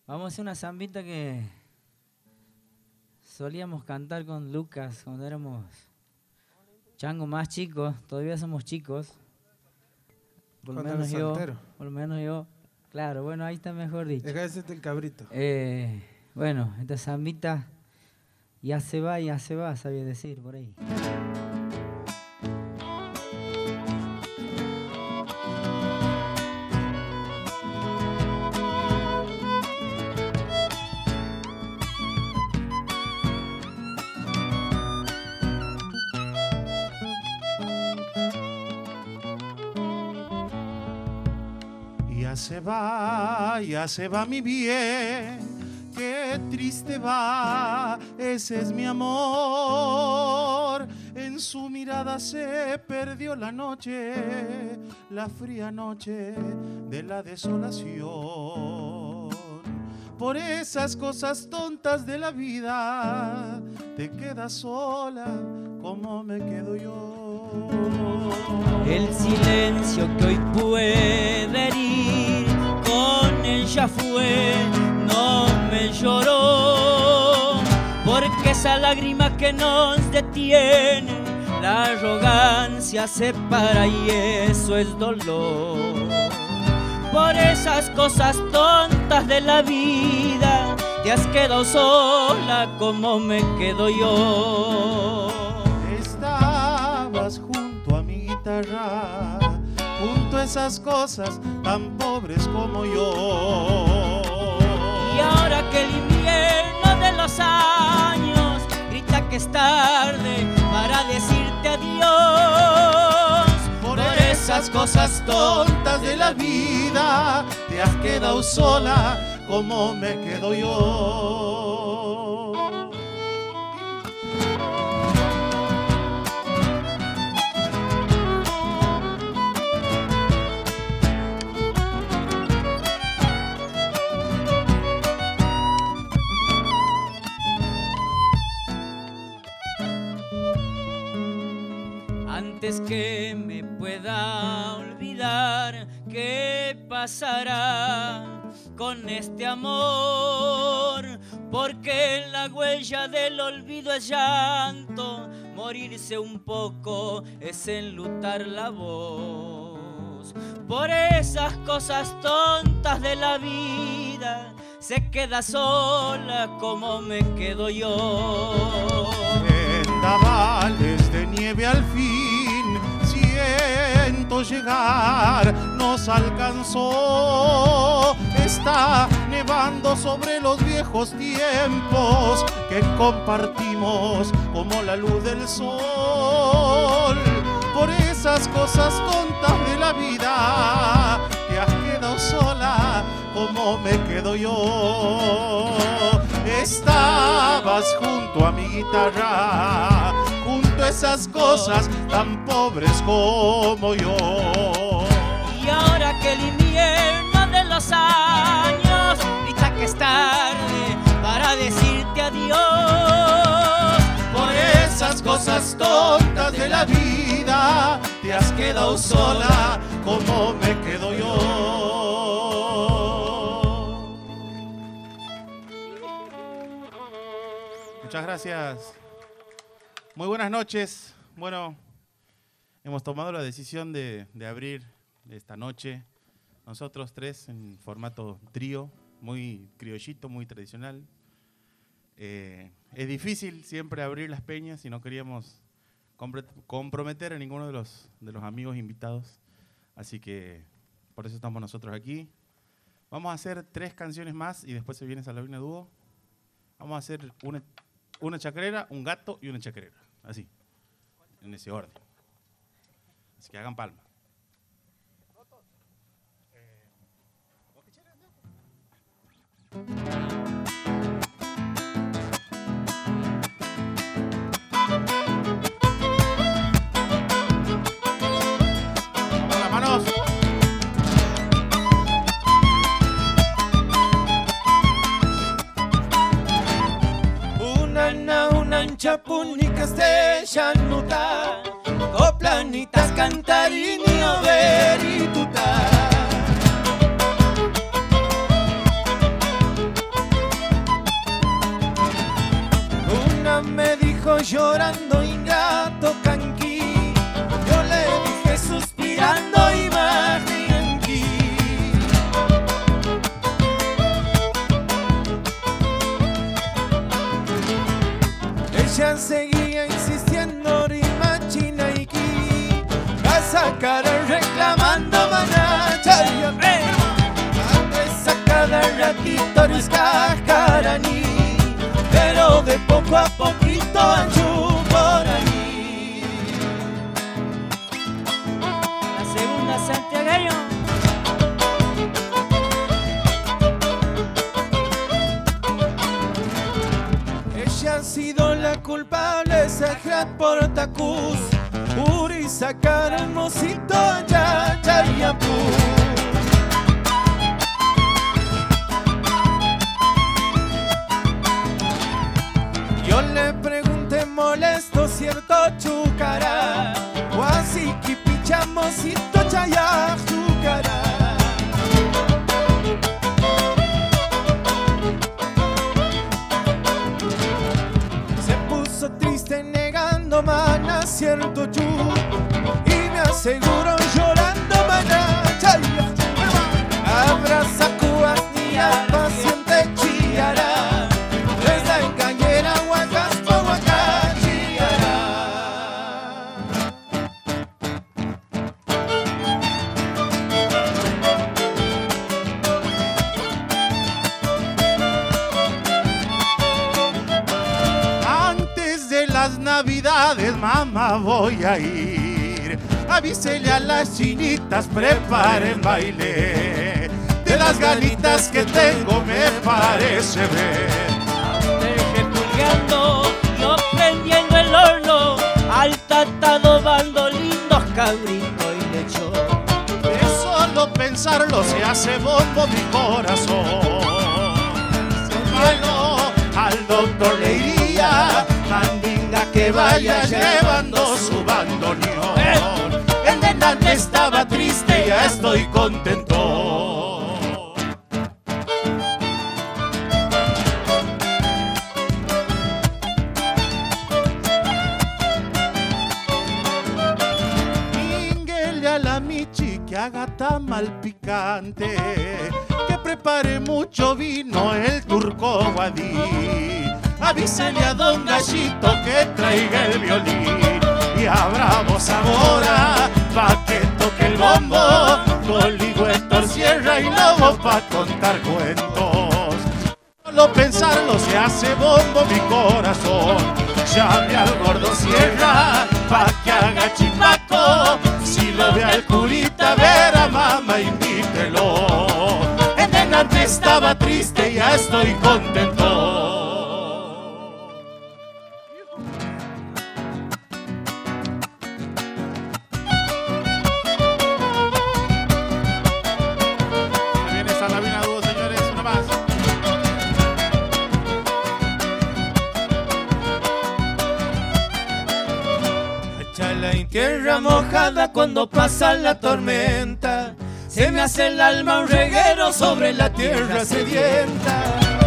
Vamos a hacer una zambita que solíamos cantar con Lucas cuando éramos changos más chicos. Todavía somos chicos. Por lo menos yo. Claro, bueno, ahí está mejor dicho. Deja de ser el cabrito. Bueno, esta zambita ya se va, sabía decir por ahí. Ya se va mi bien, qué triste va, ese es mi amor. En su mirada se perdió la noche, la fría noche de la desolación. Por esas cosas tontas de la vida, te quedas sola como me quedo yo. El silencio que hoy puede herir, con él ya fue, no me lloró, porque esa lágrima que nos detiene, la arrogancia separa y eso es dolor. Por esas cosas tontas de la vida, te has quedado sola como me quedo yo. Estabas junto a mi guitarra, junto a esas cosas tan pobres como yo. Y ahora que el invierno de los años grita que es tarde para decirte adiós. Por esas cosas tontas de la vida, te has quedado sola como me quedo yo. Antes que me pueda olvidar, ¿qué pasará con este amor? Porque la huella del olvido es llanto, morirse un poco es enlutar la voz. Por esas cosas tontas de la vida, se queda sola como me quedo yo. Vendavales de nieve al fin, siento llegar, nos alcanzó. Está nevando sobre los viejos tiempos que compartimos como la luz del sol. Por esas cosas tontas de la vida, te has quedado sola como me quedo yo. Estabas junto a mi guitarra, junto a esas cosas tan pobres como yo. Y ahora que el invierno de los años grita que es tarde para decirte adiós. Por esas cosas tontas de la vida, te has quedado sola como me quedo yo. Muchas gracias. Muy buenas noches. Bueno, hemos tomado la decisión de abrir esta noche nosotros tres en formato trío, muy criollito, muy tradicional. Es difícil siempre abrir las peñas y no queríamos comprometer a ninguno de los amigos invitados, así que por eso estamos nosotros aquí. Vamos a hacer 3 canciones más y después se viene Salavina Dúo. Vamos a hacer una chacarera, un gato y una chacarera, así, en ese orden. Así que hagan palma. Vamos las manos. Una ancha punicas de llanuta, coplanitas cantarinio verituta. seguido llorando, ingrato canquí. Yo le dije suspirando, Imagianqui. Ella seguía insistiendo, Rimachinaiki, a sacar reclamando manacha. Cada ratito riscajarani, pero de poco a poquito anchu por ahí. La segunda santiagueño. Ella ha sido la culpable, Sajrat por Tacuz, Uri sacar hermosito ya Chayapu. Yo le pregunté molesto, cierto chucara, Guasiki pichamosito chaya chucara. Se puso triste negando mana cierto chu, y me aseguró llorando mana chaya. Abraza cuas ni al paciente chiara, desde engañera huacaspo huacachiara. Antes de las navidades, mamá, voy a ir. Avísele a las chinitas, preparen baile. De las ganitas que tengo me parece ver. Repulgando, yo prendiendo el horno, al tatado bando lindos cabrito y lechón. De solo pensarlo se hace bombo mi corazón. Bueno, al doctor le iría, mandinga que vaya llevando su bandoneón. El nene estaba triste y ya estoy contento. Minguele a la Michi que haga tamal picante, que prepare mucho vino el turco guadí. Avísele a don Gallito que traiga el violín, y habrá voz ahora pa' que toque el bombo, Coligo, Héctor Sierra y Lobo pa' contar cuentos. Solo pensarlo se hace bombo mi corazón. Llame al gordo Sierra pa' que haga chipaco, si lo ve al curita ver a mamá invítelo. En delante estaba triste y ya estoy contento. Tierra mojada cuando pasa la tormenta, se me hace el alma un reguero sobre la tierra sedienta.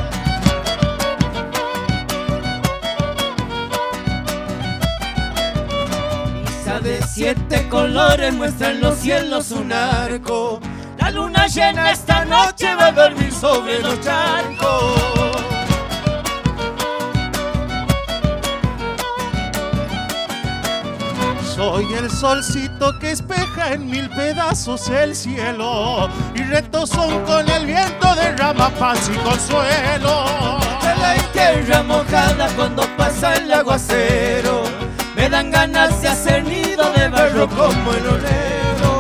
Lisa de 7 colores muestra en los cielos un arco. La luna llena esta noche va a dormir sobre los charcos. Soy el solcito que espeja en 1000 pedazos el cielo, y retozón con el viento derrama paz y consuelo. De la tierra mojada cuando pasa el aguacero, me dan ganas de hacer nido de barro como el obrero.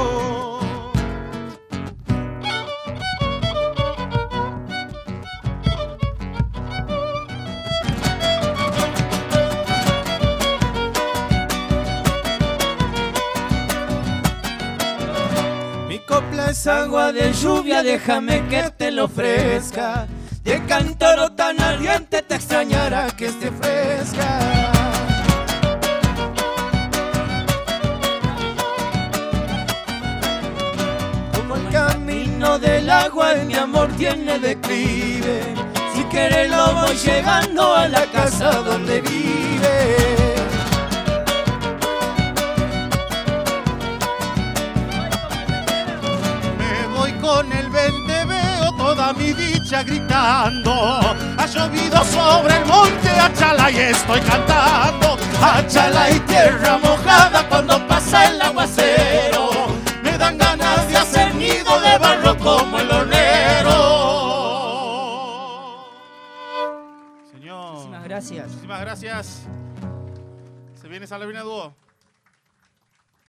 Es agua de lluvia, déjame que te lo ofrezca. De cántaro tan ardiente te extrañará que esté fresca. Como el camino del agua, mi amor tiene declive. Si quieres lo voy llegando a la casa donde vive. con el 20 veo toda mi dicha gritando. Ha llovido sobre el monte Achala y estoy cantando. Achala y tierra mojada cuando pasa el aguacero. Me dan ganas de hacer nido de barro como el hornero. Señor. Muchísimas gracias. Muchísimas gracias. Se viene Salavina Dúo.